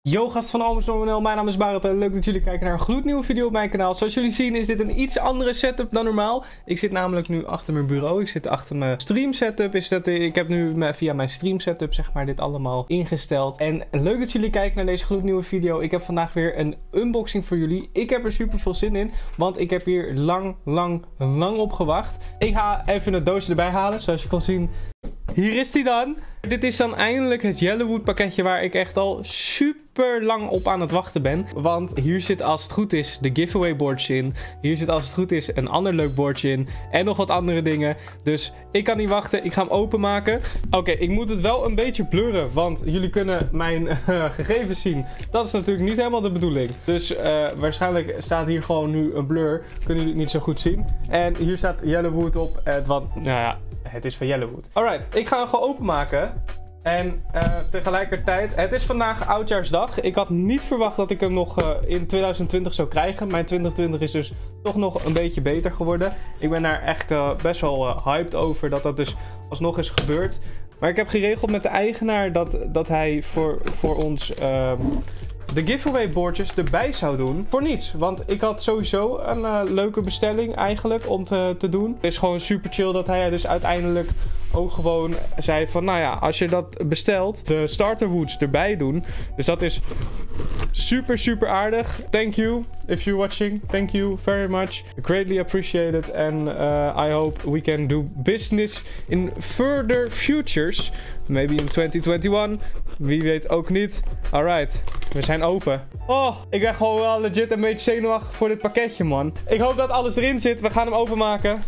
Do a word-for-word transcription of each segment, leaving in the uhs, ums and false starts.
Yo gast van Almers.nl, mijn naam is Barend en leuk dat jullie kijken naar een gloednieuwe video op mijn kanaal. Zoals jullie zien is dit een iets andere setup dan normaal. Ik zit namelijk nu achter mijn bureau, ik zit achter mijn stream setup. Is dat, ik heb nu via mijn stream setup zeg maar dit allemaal ingesteld. En leuk dat jullie kijken naar deze gloednieuwe video. Ik heb vandaag weer een unboxing voor jullie. Ik heb er super veel zin in, want ik heb hier lang, lang, lang op gewacht. Ik ga even het doosje erbij halen, zoals je kan zien. Hier is die dan. Dit is dan eindelijk het Yellowwood pakketje waar ik echt al super lang op aan het wachten ben. Want hier zit als het goed is de giveaway boardje in. Hier zit als het goed is een ander leuk boardje in. En nog wat andere dingen. Dus ik kan niet wachten. Ik ga hem openmaken. Oké, okay, ik moet het wel een beetje blurren. Want jullie kunnen mijn uh, gegevens zien. Dat is natuurlijk niet helemaal de bedoeling. Dus uh, waarschijnlijk staat hier gewoon nu een blur. Kunnen jullie het niet zo goed zien. En hier staat Yellowwood op. Het, wat, nou ja... Het is van Yellowwood. Alright, ik ga hem gewoon openmaken. En uh, tegelijkertijd, het is vandaag oudjaarsdag. Ik had niet verwacht dat ik hem nog uh, in twintig twintig zou krijgen. Mijn twintig twintig is dus toch nog een beetje beter geworden. Ik ben daar echt uh, best wel uh, hyped over dat dat dus alsnog is gebeurd. Maar ik heb geregeld met de eigenaar dat, dat hij voor, voor ons... Uh, de giveaway boardjes erbij zou doen. Voor niets. Want ik had sowieso een uh, leuke bestelling eigenlijk om te, te doen. Het is gewoon super chill dat hij dus uiteindelijk ook gewoon zei van... Nou ja, als je dat bestelt, de starter woods erbij doen. Dus dat is super super aardig. Thank you if you're watching. Thank you very much. Greatly appreciated. And uh, I hope we can do business in further futures. Maybe in twintig eenentwintig. Wie weet ook niet. Alright. We zijn open. Oh, ik ben gewoon wel legit een beetje zenuwachtig voor dit pakketje, man. Ik hoop dat alles erin zit. We gaan hem openmaken.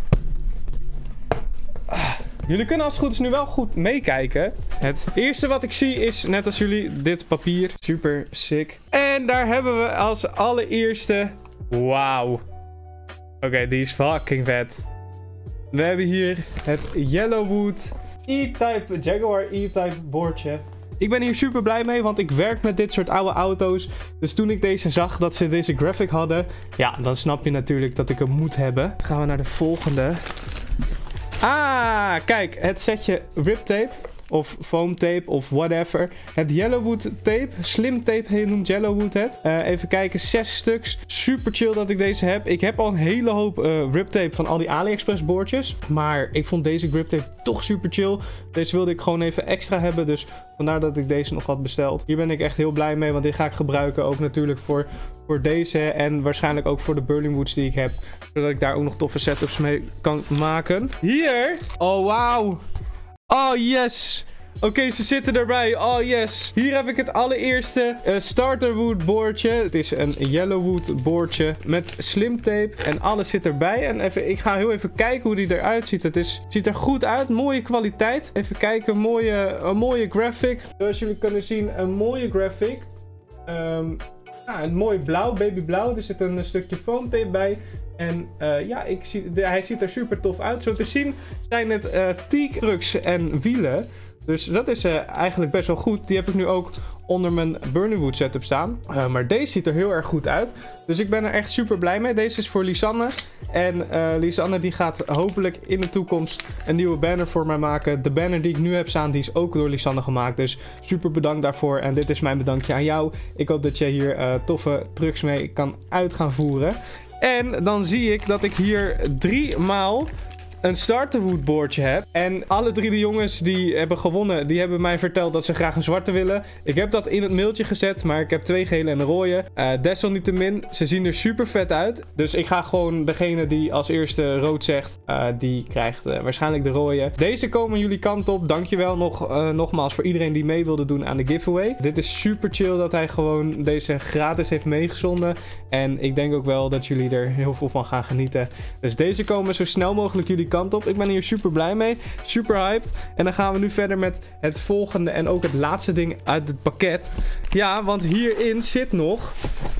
Ah. Jullie kunnen als het goed is nu wel goed meekijken. Het eerste wat ik zie is, net als jullie, dit papier. Super sick. En daar hebben we als allereerste... Wauw. Oké, okay, die is fucking vet. We hebben hier het Yellowwood E-Type Jaguar E-Type boardje. Ik ben hier super blij mee, want ik werk met dit soort oude auto's. Dus toen ik deze zag, dat ze deze graphic hadden... Ja, dan snap je natuurlijk dat ik hem moet hebben. Dan gaan we naar de volgende. Ah, kijk, het setje riptape. Of foam tape, of whatever. Het Yellowwood tape. Slim tape noemt Yellowwood het. Uh, even kijken, zes stuks. Super chill dat ik deze heb. Ik heb al een hele hoop uh, riptape van al die AliExpress boordjes. Maar ik vond deze griptape toch super chill. Deze wilde ik gewoon even extra hebben. Dus vandaar dat ik deze nog had besteld. Hier ben ik echt heel blij mee, want die ga ik gebruiken. Ook natuurlijk voor, voor deze. En waarschijnlijk ook voor de Berlinwoods die ik heb. Zodat ik daar ook nog toffe setups mee kan maken. Hier. Oh, wauw. Oh, yes. Oké, okay, ze zitten erbij. Oh, yes. Hier heb ik het allereerste uh, starterwood boordje. Het is een Yellowwood boordje met slim tape. En alles zit erbij. En even, ik ga heel even kijken hoe die eruit ziet. Het is, ziet er goed uit. Mooie kwaliteit. Even kijken. Mooie, een mooie graphic. Zoals jullie kunnen zien, een mooie graphic. Um, ja, een mooi blauw, babyblauw. Er zit een, een stukje foam tape bij. En uh, ja, ik zie, de, hij ziet er super tof uit. Zo te zien zijn het uh, teak trucks en wielen. Dus dat is uh, eigenlijk best wel goed. Die heb ik nu ook onder mijn Berlinwood setup staan. Uh, maar deze ziet er heel erg goed uit. Dus ik ben er echt super blij mee. Deze is voor Lisanne. En uh, Lisanne die gaat hopelijk in de toekomst een nieuwe banner voor mij maken. De banner die ik nu heb staan, die is ook door Lisanne gemaakt. Dus super bedankt daarvoor. En dit is mijn bedankje aan jou. Ik hoop dat je hier uh, toffe trucks mee kan uit gaan voeren. En dan zie ik dat ik hier drie maal een starterwood boardje heb. En alle drie de jongens die hebben gewonnen, die hebben mij verteld dat ze graag een zwarte willen. Ik heb dat in het mailtje gezet, maar ik heb twee gele en een rode. Uh, desalniettemin, ze zien er super vet uit. Dus ik ga gewoon degene die als eerste rood zegt, uh, die krijgt uh, waarschijnlijk de rode. Deze komen jullie kant op. Dankjewel nog, uh, nogmaals voor iedereen die mee wilde doen aan de giveaway. Dit is super chill dat hij gewoon deze gratis heeft meegezonden. En ik denk ook wel dat jullie er heel veel van gaan genieten. Dus deze komen zo snel mogelijk jullie kant op. Ik ben hier super blij mee. Super hyped. En dan gaan we nu verder met het volgende en ook het laatste ding uit het pakket. Ja, want hierin zit nog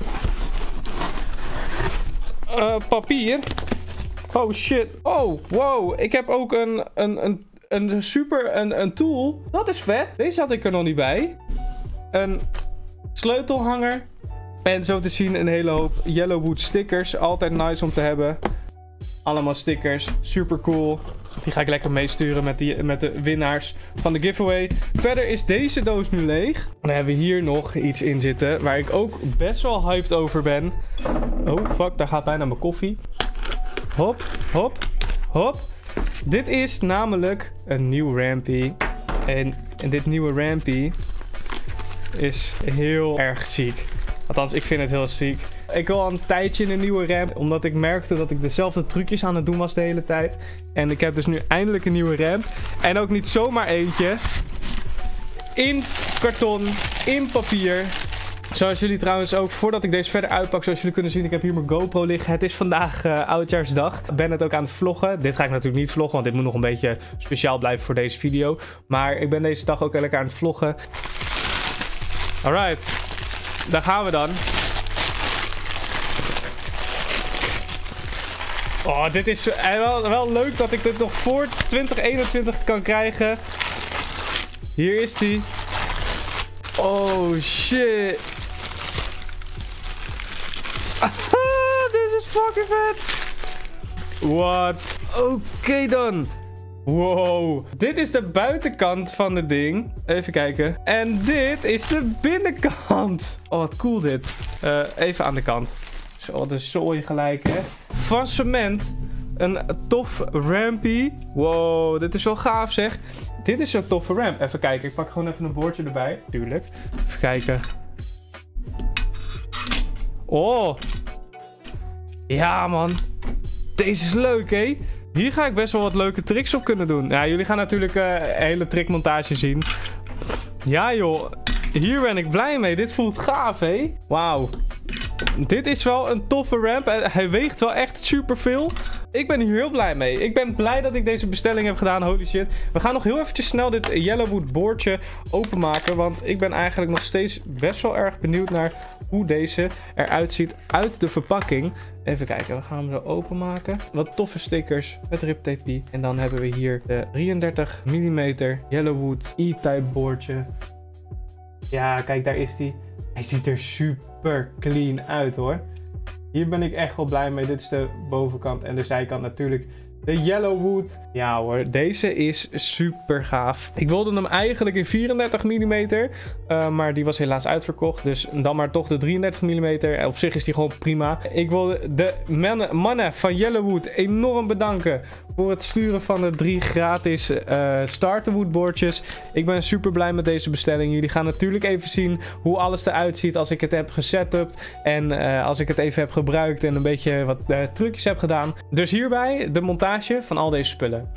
uh, papier. Oh shit. Oh, wow. Ik heb ook een, een, een, een super een, een tool. Dat is vet. Deze had ik er nog niet bij. Een sleutelhanger. En zo te zien een hele hoop Yellowwood stickers. Altijd nice om te hebben. Allemaal stickers. Super cool. Die ga ik lekker meesturen met, die, met de winnaars van de giveaway. Verder is deze doos nu leeg. En dan hebben we hier nog iets in zitten waar ik ook best wel hyped over ben. Oh, fuck, daar gaat bijna mijn koffie. Hop, hop, hop. Dit is namelijk een nieuw Rampy. En, en dit nieuwe Rampy is heel erg ziek. Althans, ik vind het heel ziek. Ik wil al een tijdje in een nieuwe ramp, omdat ik merkte dat ik dezelfde trucjes aan het doen was de hele tijd. En ik heb dus nu eindelijk een nieuwe ramp. En ook niet zomaar eentje. In karton, in papier. Zoals jullie trouwens ook, voordat ik deze verder uitpak, zoals jullie kunnen zien, ik heb hier mijn GoPro liggen. Het is vandaag uh, oudjaarsdag. Ik ben het ook aan het vloggen. Dit ga ik natuurlijk niet vloggen, want dit moet nog een beetje speciaal blijven voor deze video. Maar ik ben deze dag ook lekker aan het vloggen. Alright, daar gaan we dan. Oh, dit is wel, wel leuk dat ik dit nog voor twintig eenentwintig kan krijgen. Hier is die. Oh, shit. Dit is fucking vet. What? Oké okay dan. Wow. Dit is de buitenkant van het ding. Even kijken. En dit is de binnenkant. Oh, wat cool dit. Uh, even aan de kant. Zo, de zooi gelijk, hè. Van cement. Een tof rampy. Wow, dit is wel gaaf, zeg. Dit is zo'n toffe ramp. Even kijken. Ik pak gewoon even een boordje erbij. Tuurlijk. Even kijken. Oh. Ja, man. Deze is leuk, hè. Hier ga ik best wel wat leuke tricks op kunnen doen. Ja, jullie gaan natuurlijk uh, een hele trickmontage zien. Ja, joh. Hier ben ik blij mee. Dit voelt gaaf, hè. Wauw. Dit is wel een toffe ramp. Hij weegt wel echt superveel. Ik ben hier heel blij mee. Ik ben blij dat ik deze bestelling heb gedaan. Holy shit. We gaan nog heel eventjes snel dit Yellowwood boordje openmaken. Want ik ben eigenlijk nog steeds best wel erg benieuwd naar hoe deze eruit ziet uit de verpakking. Even kijken. We gaan hem zo openmaken. Wat toffe stickers met riptape. En dan hebben we hier de drieëndertig millimeter Yellowwood E-type boordje. Ja, kijk, daar is die. Hij ziet er super clean uit, hoor. Hier ben ik echt wel blij mee. Dit is de bovenkant en de zijkant natuurlijk. De Yellowwood. Ja hoor, deze is super gaaf. Ik wilde hem eigenlijk in vierendertig millimeter. Uh, maar die was helaas uitverkocht. Dus dan maar toch de drieëndertig millimeter. Op zich is die gewoon prima. Ik wilde de mannen, mannen van Yellowwood enorm bedanken voor het sturen van de drie gratis uh, Starterwood boordjes. Ik ben super blij met deze bestelling. Jullie gaan natuurlijk even zien hoe alles eruit ziet als ik het heb gesetupt. En uh, als ik het even heb gebruikt en een beetje wat uh, trucjes heb gedaan. Dus hierbij de montage van al deze spullen.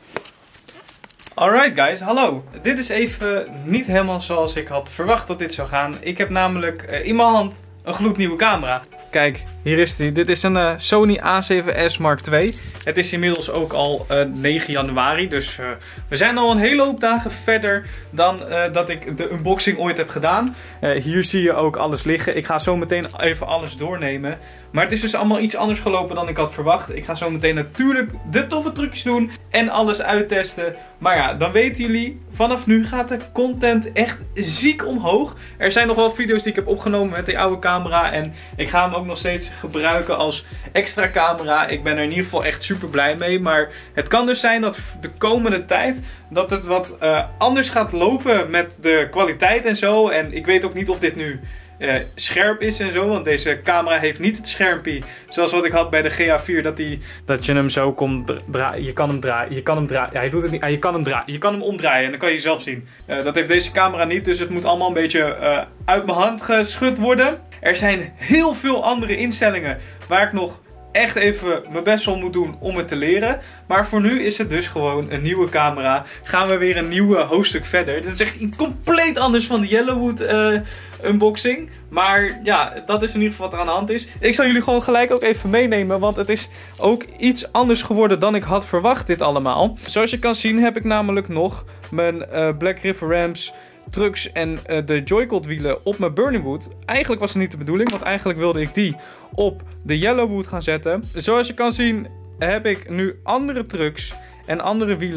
Alright guys, hallo. Dit is even niet helemaal zoals ik had verwacht dat dit zou gaan. Ik heb namelijk uh, in mijn hand een gloednieuwe camera. Kijk, hier is die. Dit is een uh, Sony A zeven S Mark twee. Het is inmiddels ook al uh, negen januari. Dus uh, we zijn al een hele hoop dagen verder dan uh, dat ik de unboxing ooit heb gedaan. Uh, hier zie je ook alles liggen. Ik ga zo meteen even alles doornemen. Maar het is dus allemaal iets anders gelopen dan ik had verwacht. Ik ga zo meteen natuurlijk de toffe trucjes doen en alles uittesten. Maar ja, dan weten jullie, vanaf nu gaat de content echt ziek omhoog. Er zijn nog wel video's die ik heb opgenomen met die oude camera. En ik ga hem ook nog steeds gebruiken als extra camera. Ik ben er in ieder geval echt super blij mee. Maar het kan dus zijn dat de komende tijd dat het wat uh, anders gaat lopen met de kwaliteit en zo. En ik weet ook niet of dit nu Uh, scherp is en zo, want deze camera heeft niet het schermpje zoals wat ik had bij de G A vier, dat, die, dat je hem zo kon draaien. Je kan hem draaien, je kan hem draaien. Ja, hij doet het niet. Ja, je kan hem draaien, je kan hem omdraaien en dan kan je zelf zien. Uh, dat heeft deze camera niet, dus het moet allemaal een beetje uh, uit mijn hand geschud worden. Er zijn heel veel andere instellingen waar ik nog echt even mijn best wel moet doen om het te leren. Maar voor nu is het dus gewoon een nieuwe camera. Gaan we weer een nieuwe hoofdstuk verder. Dit is echt compleet anders van de Yellowwood uh, unboxing. Maar ja, dat is in ieder geval wat er aan de hand is. Ik zal jullie gewoon gelijk ook even meenemen. Want het is ook iets anders geworden dan ik had verwacht, dit allemaal. Zoals je kan zien heb ik namelijk nog mijn uh, Black River Ramps trucks en uh, de Joycod wielen op mijn Burning Wood. Eigenlijk was het niet de bedoeling, want eigenlijk wilde ik die op de Yellowwood gaan zetten. Zoals je kan zien heb ik nu andere trucks en andere wielen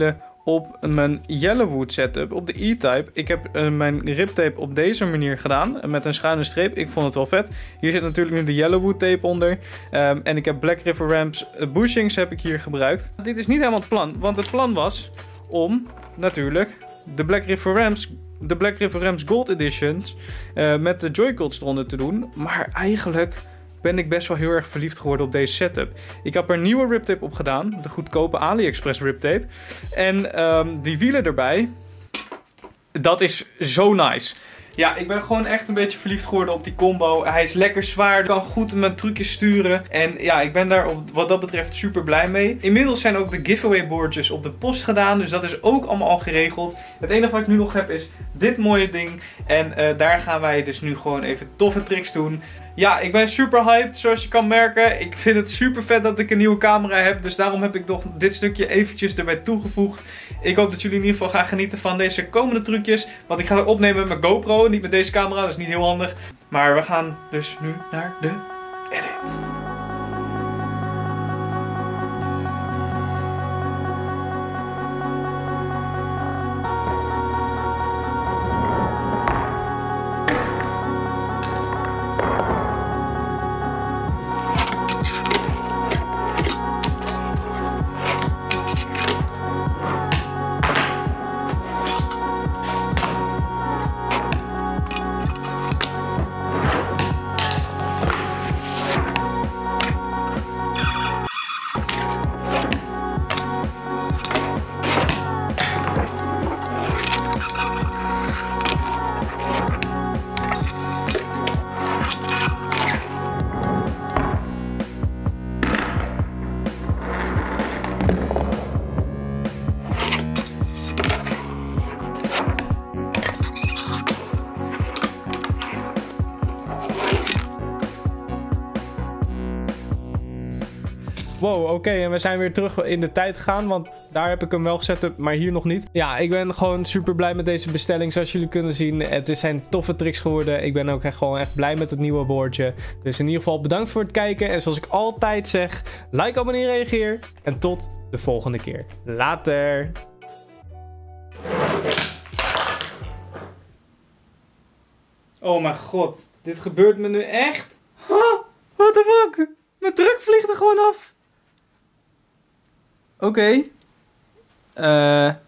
op mijn Yellowwood setup, op de E-Type. Ik heb uh, mijn riptape op deze manier gedaan, met een schuine streep. Ik vond het wel vet. Hier zit natuurlijk nu de Yellowwood tape onder. Um, en ik heb Black River Ramps uh, bushings heb ik hier gebruikt. Dit is niet helemaal het plan, want het plan was om natuurlijk de Black River Ramps, de Black River Ramps Gold Editions uh, met de Joy-Cols eronder te doen. Maar eigenlijk ben ik best wel heel erg verliefd geworden op deze setup. Ik heb er een nieuwe riptape op gedaan. De goedkope AliExpress riptape. En um, die wielen erbij. Dat is zo nice. Ja, ik ben gewoon echt een beetje verliefd geworden op die combo. Hij is lekker zwaar, kan goed mijn trucjes sturen. En ja, ik ben daar op, wat dat betreft super blij mee. Inmiddels zijn ook de giveaway boardjes op de post gedaan. Dus dat is ook allemaal al geregeld. Het enige wat ik nu nog heb is dit mooie ding. En uh, daar gaan wij dus nu gewoon even toffe tricks doen. Ja, ik ben super hyped, zoals je kan merken. Ik vind het super vet dat ik een nieuwe camera heb. Dus daarom heb ik toch dit stukje eventjes erbij toegevoegd. Ik hoop dat jullie in ieder geval gaan genieten van deze komende trucjes. Want ik ga het opnemen met mijn GoPro, niet met deze camera. Dat is niet heel handig. Maar we gaan dus nu naar de edit. Wow, oké, okay, en we zijn weer terug in de tijd gegaan, want daar heb ik hem wel gezet, maar hier nog niet. Ja, ik ben gewoon super blij met deze bestelling, zoals jullie kunnen zien. Het zijn toffe tricks geworden. Ik ben ook echt gewoon echt blij met het nieuwe boordje. Dus in ieder geval bedankt voor het kijken. En zoals ik altijd zeg, like, abonneer, reageer. En tot de volgende keer. Later! Oh mijn god, dit gebeurt me nu echt? Huh? What the fuck? Mijn truck vliegt er gewoon af. Oké. Okay. Uh...